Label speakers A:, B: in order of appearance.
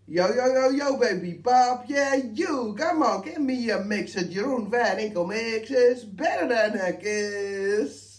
A: Yo, yo, yo, yo, baby pop, yeah, you, come on, give me a mix of Jeroen Van Inkel mix is better than a kiss.